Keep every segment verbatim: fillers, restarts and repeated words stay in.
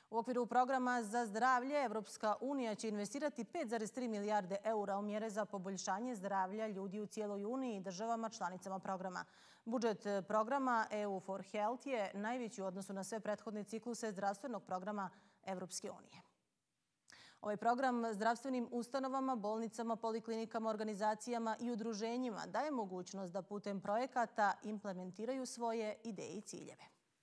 U okviru programa za zdravlje Evropska unija će investirati pet zarez tri milijarde eura u mjere za poboljšanje zdravlja ljudi u cijeloj Uniji i državama članicama programa. Budžet programa E U for Health je najveći u odnosu na sve prethodne cikluse zdravstvenog programa Evropske unije. Ovaj program zdravstvenim ustanovama, bolnicama, poliklinikama, organizacijama i udruženjima daje mogućnost da putem projekata implementiraju svoje ideje i ciljeve.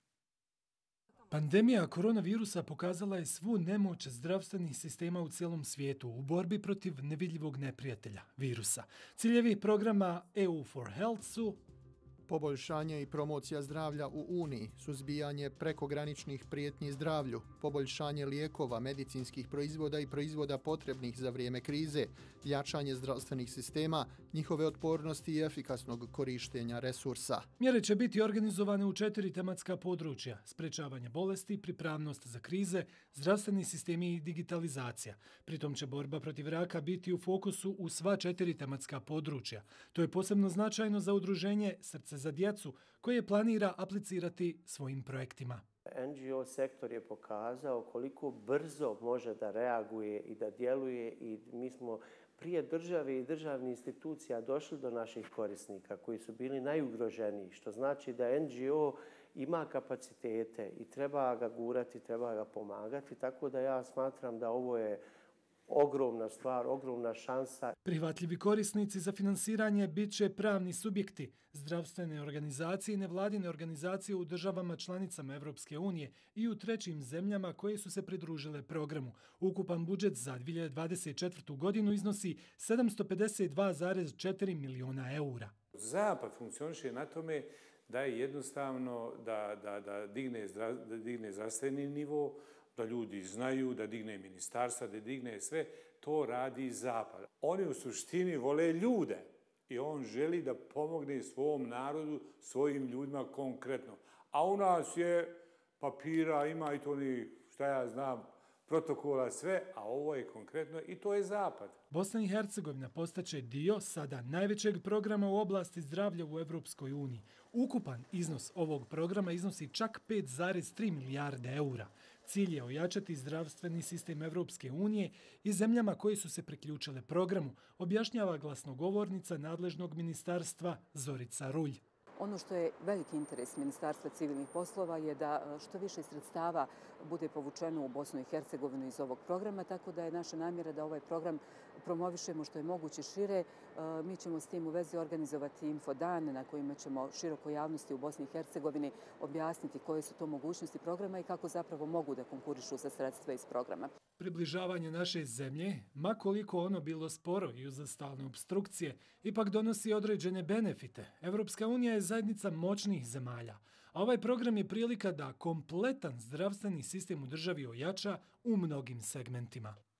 Pandemija koronavirusa pokazala je svu nemoć zdravstvenih sistema u cijelom svijetu u borbi protiv nevidljivog neprijatelja, virusa. Ciljevi programa E U for Health su poboljšanje i promocija zdravlja u Uniji, suzbijanje prekograničnih prijetnji zdravlju, poboljšanje lijekova, medicinskih proizvoda i proizvoda potrebnih za vrijeme krize, jačanje zdravstvenih sistema, njihove otpornosti i efikasnog korištenja resursa. Mjere će biti organizovane u četiri tematska područja: sprečavanje bolesti, pripravnost za krize, zdravstveni sistemi i digitalizacija. Pritom će borba protiv raka biti u fokusu u sva četiri tematska područja. To je posebno značajno za udruženje Srce za djecu, koje planira aplicirati svojim projektima. N G O sektor je pokazao koliko brzo može da reaguje i da djeluje i mi smo prije države i državnih institucija došli do naših korisnika koji su bili najugroženiji, što znači da N G O ima kapacitete i treba ga gurati, treba ga pomagati, tako da ja smatram da ovo je ogromna stvar, ogromna šansa. Prihvatljivi korisnici za finansiranje bit će pravni subjekti, zdravstvene organizacije i nevladine organizacije u državama članicama Evropske unije i u trećim zemljama koje su se pridružile programu. Ukupan budžet za dvije hiljade dvadeset četvrtu. godinu iznosi sedamsto pedeset dva zarez četiri miliona eura. Zapad funkcioniše na tome da je jednostavno da, da, da, digne, da digne zdravstveni nivo, da ljudi znaju, da digne ministarstva, da digne sve, to radi Zapad. Oni u suštini vole ljude i on želi da pomogne svom narodu, svojim ljudima konkretno. A u nas je papira, ima i to ni, šta ja znam, protokola, sve, a ovo je konkretno i to je Zapad. Bosna i Hercegovina postaće dio sada najvećeg programa u oblasti zdravlja u Evropskoj uniji. Ukupan iznos ovog programa iznosi čak pet zarez tri milijarde eura. Cilj je ojačati zdravstveni sistem Evropske unije i zemljama koje su se priključile programu, objašnjava glasnogovornica nadležnog ministarstva Zorica Rulj. Ono što je veliki interes Ministarstva civilnih poslova je da što više sredstava bude povučeno u Bosnu i Hercegovinu iz ovog programa, tako da je naša namjera da ovaj program promovišemo što je moguće šire. Mi ćemo s tim u vezi organizovati infodane na kojima ćemo širokoj javnosti u Bosni i Hercegovini objasniti koje su to mogućnosti programa i kako zapravo mogu da konkurišu za sredstva iz programa. Približavanje naše zemlje, ma koliko ono bilo sporo i uz stalne obstrukcije, ipak donosi određene benefite. Evropska unija je zajednica moćnih zemalja, a ovaj program je prilika da kompletan zdravstveni sistem u državi ojača u mnogim segmentima.